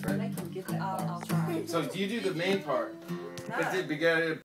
I can get that. I'll try. So you do the main part. No. But you gotta